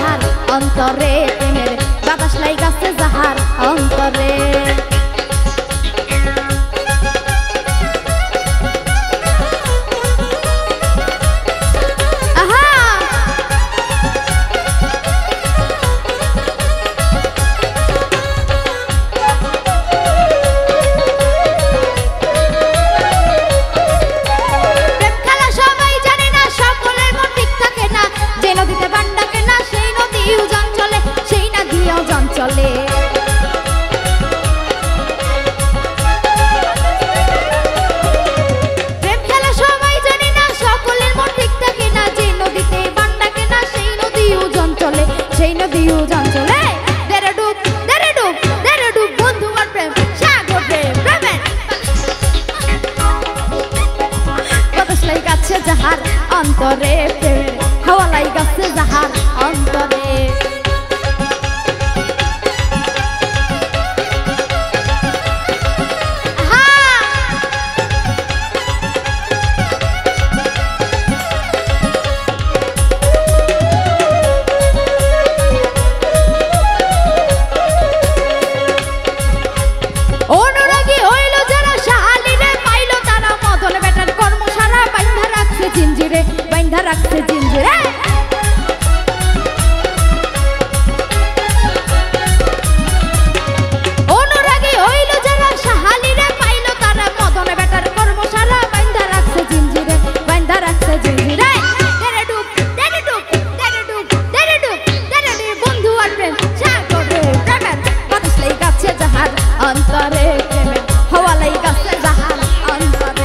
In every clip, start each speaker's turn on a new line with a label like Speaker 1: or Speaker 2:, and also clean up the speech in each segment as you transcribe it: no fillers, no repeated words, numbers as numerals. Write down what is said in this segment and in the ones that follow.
Speaker 1: যাহার অন্তরে প্রেমের বাতাস লাইগাছে যাহার অন্তরে যাহার অন্তরে প্রেমের হাওয়া লাইগাছে যাহার অন্তরে রাখছে জিঞ্জিরে অনুরাগী হইল যারা সাহালিরে পাইল তারা মদনে বেটার কর্মশালা বাইন্ধা রাখছে জিঞ্জিরে বাইন্ধা রাখছে জিঞ্জিরে তেরে ডুব তেরে ডুব তেরে ডুব তেরে ডুব তেরে ডুব বন্ধু আর প্রেম সাগরে প্রেমের বাতাস লাইগাছে যাহার অন্তরে প্রেমের হাওয়া লাইগাছে যাহার অন্তরে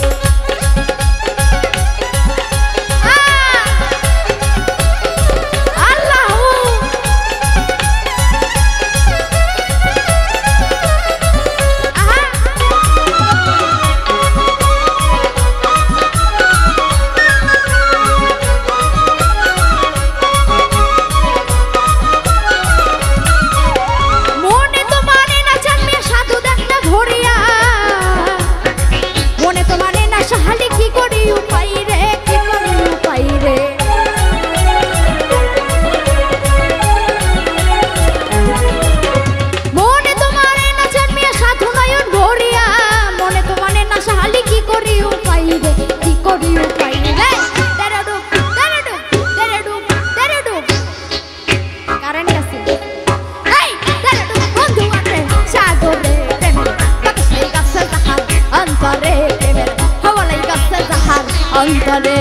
Speaker 1: অন্তরে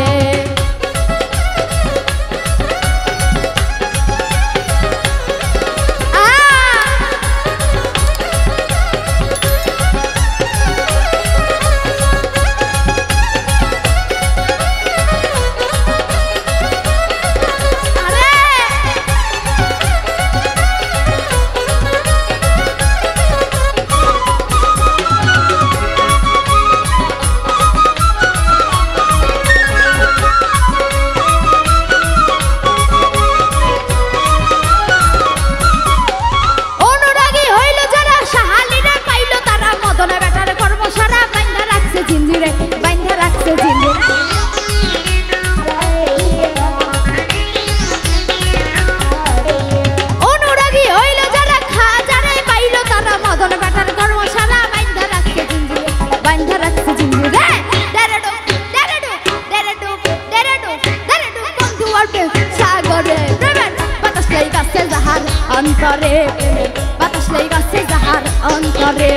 Speaker 1: অন্তরে বাতাস লাইগাছে যাহার অন্তরে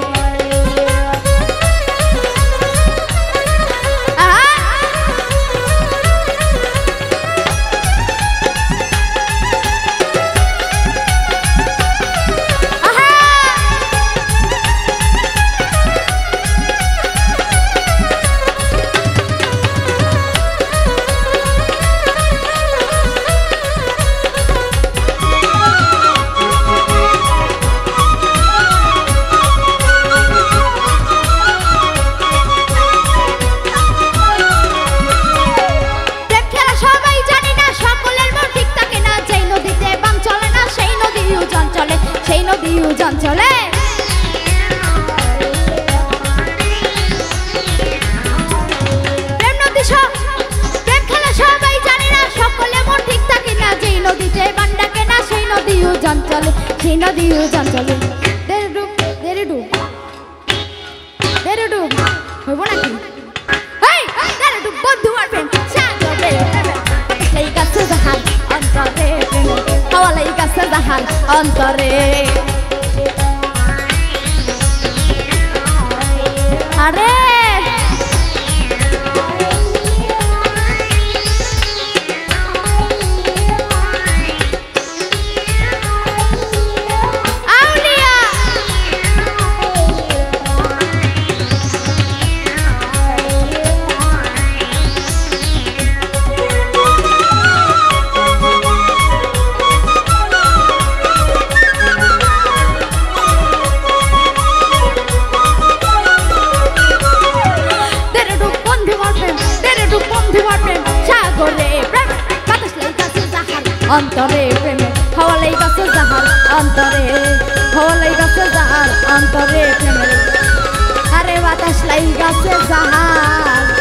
Speaker 1: চলে প্রেম নদী প্রেম খেলা সবাই জানি না সকলে মন ঠিক থাকে না যেই নদীতে চঞ্চলে সেই নদীও চঞ্চলে দেরে ডুব দেরে ডুব দেরে ডুব হইব নাকি এই দেরে ডুব বন্ধু আর প্রেম সাগরে এই গাছে জাহাজ অন্তরে হাওয়ালাই গাছে জাহাজ অন্তরে আরে অন্তরে প্রেমে হাওয়ালাই গাছে জাহার অন্তরে হাওয়ালাই গাছে জাহার অন্তরে প্রেমে আরে বাতাস লাই গাছে জাহার